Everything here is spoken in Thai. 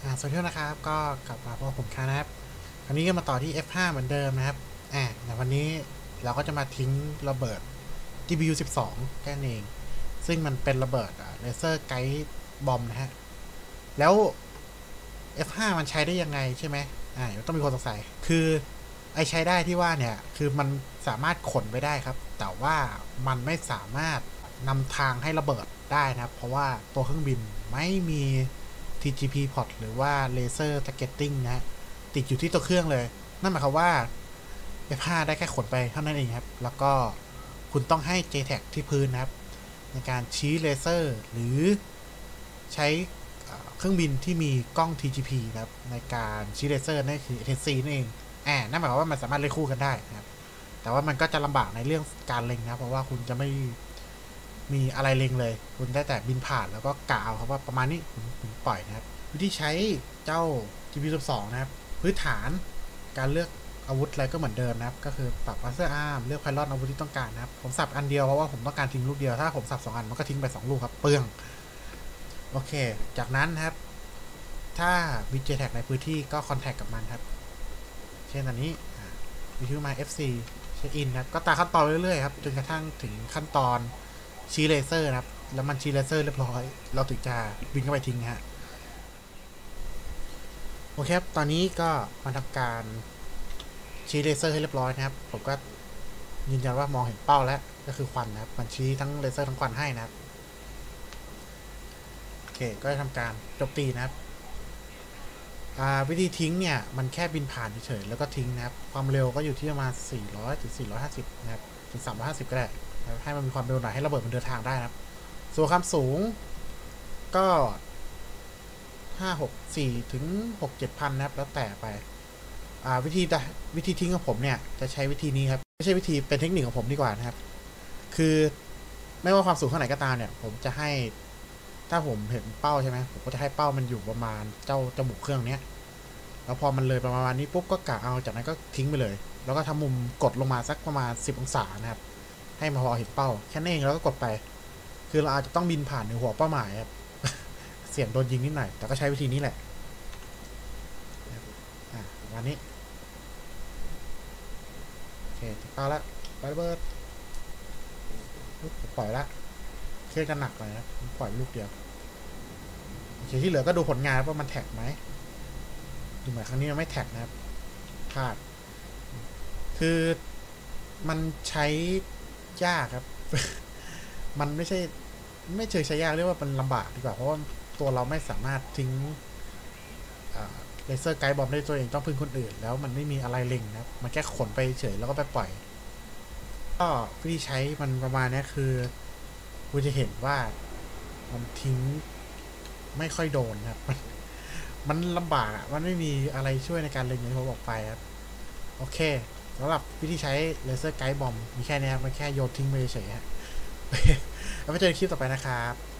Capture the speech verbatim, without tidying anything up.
อ่าสวัสดีนะครับก็กลับมาพบกับผมคานะครับคราวนี้ก็มาต่อที่ เอฟ ห้า เหมือนเดิมนะครับอ่าแต่วันนี้เราก็จะมาทิ้งระเบิด จี พี ยู สิบสองแค่นั้นเองซึ่งมันเป็นระเบิดเลเซอร์ไกด์บอมนะฮะแล้ว เอฟ ห้า มันใช้ได้ยังไงใช่ไหมอ่าต้องมีคนสงสัยคือไอใช้ได้ที่ว่าเนี่ยคือมันสามารถขนไปได้ครับแต่ว่ามันไม่สามารถนำทางให้ระเบิดได้นะครับเพราะว่าตัวเครื่องบินไม่มี ที จี พี พอร์ต หรือว่า Laser Targeting นะฮะติดอยู่ที่ตัวเครื่องเลยนั่นหมายความว่า เอฟ ห้า ได้แค่ขนไปเท่านั้นเองครับแล้วก็คุณต้องให้ เจ แท็ก ที่พื้นนะครับในการชี้เลเซอร์หรือใช้เครื่องบินที่มีกล้อง ที จี พี นะครับในการชี้เลเซอร์นั่นคือ เอ ที ซี นั่นเองแอบนั่นหมายความว่ามันสามารถเล่นคู่กันได้นะครับแต่ว่ามันก็จะลำบากในเรื่องการเล็งนะเพราะว่าคุณจะไม่มีอะไรเล็งเลยคุณได้แต่บินผ่านแล้วก็กะเอาครับว่าประมาณนี้ผมผมปล่อยนะครับวิธีใช้เจ้า จี พี ยู สิบสอง นะครับพื้นฐานการเลือกอาวุธอะไรก็เหมือนเดิมนะครับก็คือปรับมาสเตอร์อาร์มเลือกไพลอตอาวุธที่ต้องการนะครับผมสับอันเดียวเพราะว่าผมต้องการทิ้งลูกเดียวถ้าผมสับสองอันมันก็ทิ้งไปสองลูกครับเปลืองโอเคจากนั้นนะครับถ้ามี เจ แท็ก ในพื้นที่ก็คอนแทคกับมันครับเช่นอันนี้วิธีมา เอฟ ซี เช็คอินครับก็ตามขั้นตอนเรื่อยๆครับจนกระทั่งถึงขั้นตอนชี้เลเซอร์นะครับแล้วมันชี้เลเซอร์เรียบร้อยเราถึงจะบินเข้าไปทิ้งฮะโอเคครับตอนนี้ก็มาทำการชี้เลเซอร์ให้เรียบร้อยนะครับผมก็ยืนยันว่ามองเห็นเป้าแล้วก็คือควันนะครับมันชี้ทั้งเลเซอร์ทั้งควันให้นะครับโอเคก็จะทำการโจมตีนะครับวิธีทิ้งเนี่ยมันแค่บินผ่านเฉยๆแล้วก็ทิ้งนะครับความเร็วก็อยู่ที่ประมาณสี่ร้อยถึงสี่ร้อยห้าสิบนะครับถึงสามร้อยห้าสิบก็ได้ให้มันมีความเร็วหน่อยให้ระเบิดมันเดินทางได้นะครับส่วนความสูงก็ห้าหกสี่ถึงหกเจ็ดพันนะครับแล้วแต่ไปวิธีวิธีทิ้งของผมเนี่ยจะใช้วิธีนี้ครับไม่ใช่วิธีเป็นเทคนิคของผมดีกว่านะครับคือไม่ว่าความสูงเท่าไหร่ก็ตามเนี่ยผมจะให้ถ้าผมเห็นเป้าใช่ไหมผมก็จะให้เป้ามันอยู่ประมาณเจ้าจมูกเครื่องเนี้ยแล้วพอมันเลยประมาณนี้ปุ๊บก็กะเอาจากนั้นก็ทิ้งไปเลยแล้วก็ทำมุมกดลงมาสักประมาณสิบองศานะครับให้มาพอเห็นเป้าแค่นั้นเองแล้วก็กดไปคือเราอาจจะต้องบินผ่านในหัวเป้าหมายครับเสี่ยงโดนยิงนิดหน่อยแต่ก็ใช้วิธีนี้แหละอ่ะวันนี้โอเคติดเป้าแล้วไประเบิดปล่อยละเครื่องจะหนักเลยนะปล่อยลูกเดียวโอเคที่เหลือก็ดูผลงานว่ามันแท็กไหมดูเหมือนครั้งนี้มันไม่แท็กนะครับพลาดคือมันใช้ยากครับ มันไม่ใช่ไม่เฉยใช้ยากเรียกว่ามันลำบากดีกว่าเพราะว่าตัวเราไม่สามารถทิ้งเลเซอร์ไกด์บอมได้ตัวเองต้องพึ่งคนอื่นแล้วมันไม่มีอะไรเล็งนะครับมันแค่ขนไปเฉยแล้วก็ไปปล่อยก็วิธีใช้มันประมาณนี้คือคุณจะเห็นว่ามันทิ้งไม่ค่อยโดนครับมันมันลำบากอ่ะมันไม่มีอะไรช่วยในการเล็งอย่างที่ผมบอกไปครับโอเคสำหรับวิธีใช้เลเซอร์ไกด์บอมมีแค่นี้ครับมันแค่โยนทิ้งไปเฉยๆแล้วไปเจอคลิปต่อไปนะครับ